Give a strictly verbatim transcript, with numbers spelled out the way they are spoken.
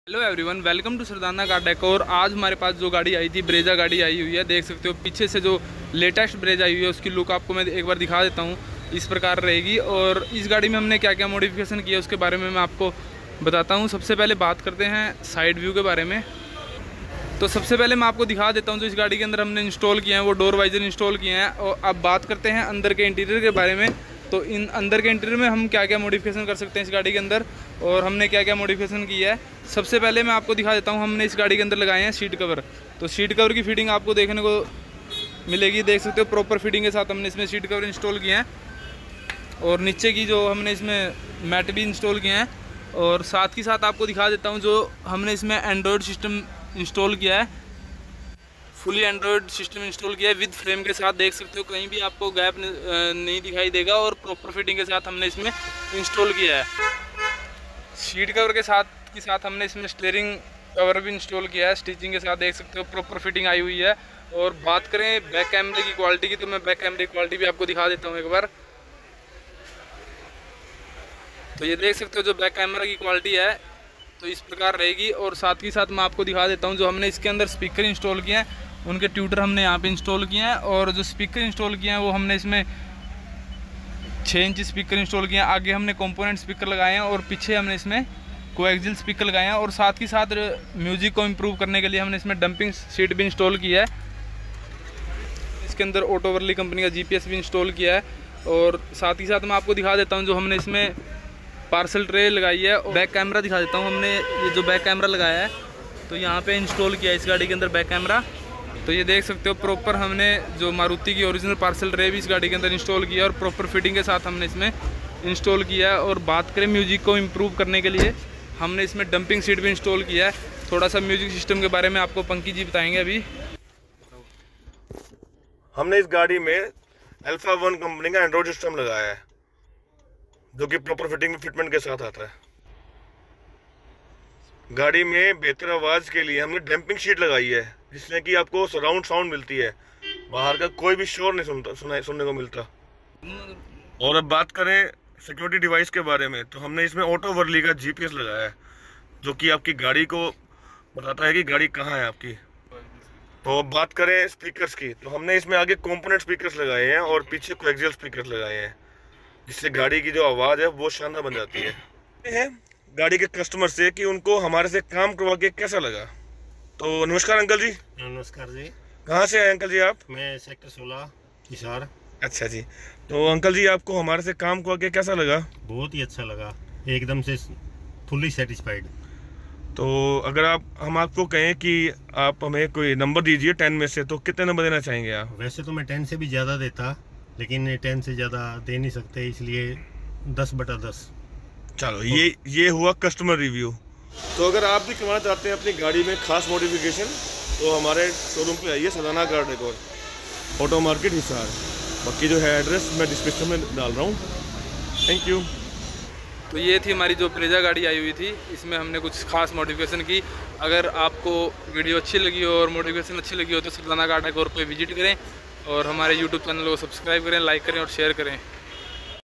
Hello everyone, welcome to Sardana car decor. आज हमारे पास जो गाड़ी आई थी, ब्रेजा गाड़ी आई हुई है। देख सकते हो पीछे से जो लेटेस्ट ब्रेजा आई हुई है उसकी लुक आपको मैं एक बार दिखा देता हूँ। इस प्रकार रहेगी और इस गाड़ी में हमने क्या क्या मॉडिफिकेशन किया उसके बारे में मैं आपको बताता हूँ। सबसे पहले बात करते हैं साइड व्यू के बारे में। तो सबसे पहले मैं आपको दिखा देता हूँ जो इस गाड़ी के अंदर हमने इंस्टॉल किए हैं वो डोर वाइजर इंस्टॉल किए हैं। और अब बात करते हैं अंदर के इंटीरियर के बारे में। तो इन अंदर के इंटीरियर में हम क्या क्या मॉडिफिकेशन कर सकते हैं इस गाड़ी के अंदर और हमने क्या क्या मॉडिफिकेशन किया है। सबसे पहले मैं आपको दिखा देता हूँ, हमने इस गाड़ी के अंदर लगाए हैं सीट कवर। तो सीट कवर की फिटिंग आपको देखने को मिलेगी, देख सकते हो प्रॉपर फिटिंग के साथ हमने इसमें सीट कवर इंस्टॉल किए हैं। और नीचे की जो हमने इसमें मैट भी इंस्टॉल किए हैं। और साथ ही साथ आपको दिखा देता हूँ जो हमने इसमें एंड्रॉयड सिस्टम इंस्टॉल किया है, फुली एंड्रॉयड सिस्टम इंस्टॉल किया है विद फ्रेम के साथ। देख सकते हो कहीं भी आपको गैप नहीं दिखाई देगा और प्रॉपर फिटिंग के साथ हमने इसमें इंस्टॉल किया है। सीट कवर के साथ के साथ हमने इसमें स्टीयरिंग कवर भी इंस्टॉल किया है स्टिचिंग के साथ। देख सकते हो प्रॉपर फिटिंग आई हुई है। और बात करें बैक कैमरे की क्वालिटी की, तो मैं बैक कैमरे की क्वालिटी भी आपको दिखा देता हूँ एक बार। तो ये देख सकते हो जो बैक कैमरा की क्वालिटी है तो इस प्रकार रहेगी। और साथ ही साथ मैं आपको दिखा देता हूँ जो हमने इसके अंदर स्पीकर इंस्टॉल किए हैं उनके ट्यूटर हमने यहाँ पे इंस्टॉल किए हैं। और जो स्पीकर इंस्टॉल किए हैं वो हमने इसमें छः इंच स्पीकर इंस्टॉल किए हैं। आगे हमने कंपोनेंट स्पीकर लगाए हैं और पीछे हमने इसमें कोएक्सियल स्पीकर लगाए हैं। और साथ ही साथ म्यूजिक को इम्प्रूव करने के लिए हमने इसमें डंपिंग सीट भी इंस्टॉल किया है। इसके अंदर ऑटो वर्ली कंपनी का जीपीएस भी इंस्टॉल किया है। और साथ ही साथ मैं आपको दिखा देता हूँ जो हमने इसमें पार्सल ट्रे लगाई है। और बैक कैमरा दिखा देता हूँ, हमने ये जो बैक कैमरा लगाया है तो यहाँ पे इंस्टॉल किया है इस गाड़ी के अंदर बैक कैमरा। तो ये देख सकते हो प्रॉपर हमने जो मारुति की ओरिजिनल पार्सल ट्रे भी इस गाड़ी के अंदर इंस्टॉल किया और प्रॉपर फिटिंग के साथ हमने इसमें इंस्टॉल किया है। और बात करें म्यूजिक को इम्प्रूव करने के लिए हमने इसमें डंपिंग सीट भी इंस्टॉल किया है। थोड़ा सा म्यूजिक सिस्टम के बारे में आपको पंकी जी बताएंगे अभी। हमने इस गाड़ी में अल्फा वन कंपनी का एंड्रॉयड सिस्टम लगाया है जो कि प्रॉपर फिटिंग फिटमेंट के साथ आता है। गाड़ी में बेहतर आवाज़ के लिए हमने डंपिंग शीट लगाई है जिससे कि आपको सराउंड साउंड मिलती है, बाहर का कोई भी शोर नहीं सुनता सुना सुनने को मिलता। और अब बात करें सिक्योरिटी डिवाइस के बारे में, तो हमने इसमें ऑटो वर्ली का जीपीएस लगाया है जो कि आपकी गाड़ी को बताता है कि गाड़ी कहाँ है आपकी। तो अब बात करें स्पीकर्स की, तो हमने इसमें आगे कंपोनेंट स्पीकर्स लगाए हैं और पीछे कोएक्सियल स्पीकर्स लगाए हैं जिससे गाड़ी की जो आवाज़ है वो शानदार बन जाती है। है गाड़ी के कस्टमर से कि उनको हमारे से काम करवा के कैसा लगा। तो नमस्कार अंकल जी। नमस्कार जी। कहाँ से आए अंकल जी आप? मैं सेक्टर सोलह हिसार। अच्छा जी। तो अंकल जी आपको हमारे से काम करवा के कैसा लगा? बहुत ही अच्छा लगा, एकदम से फुल्ली सेटिस्फाइड। तो अगर आप हम आपको कहें कि आप हमें कोई नंबर दीजिए टेन में से, तो कितने नंबर देना चाहेंगे आप? वैसे तो मैं टेन से भी ज़्यादा देता, लेकिन टेन से ज़्यादा दे नहीं सकते, इसलिए दस बटा दस। चलो ये ये हुआ कस्टमर रिव्यू। तो अगर आप भी करवाना चाहते हैं अपनी गाड़ी में खास मॉडिफिकेशन तो हमारे शोरूम पे आइए, Sardana car decor, auto market Hisar. बाकी जो है एड्रेस मैं डिस्क्रिप्शन में डाल रहा हूँ। Thank you. तो ये थी हमारी जो ब्रेजा गाड़ी आई हुई थी, इसमें हमने कुछ खास मॉडिफिकेशन की। अगर आपको वीडियो अच्छी लगी हो और मॉडिफिकेशन अच्छी लगी हो तो सरदाना कार डेकोर पे विजिट करें और हमारे यूट्यूब चैनल को सब्सक्राइब करें, लाइक करें और शेयर करें।